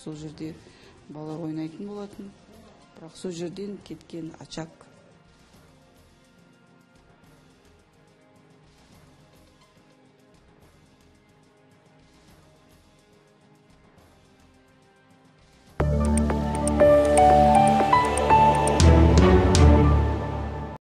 сол жерде балалар ойнайтын болатын. Бірақ сол жерден кеткен Очак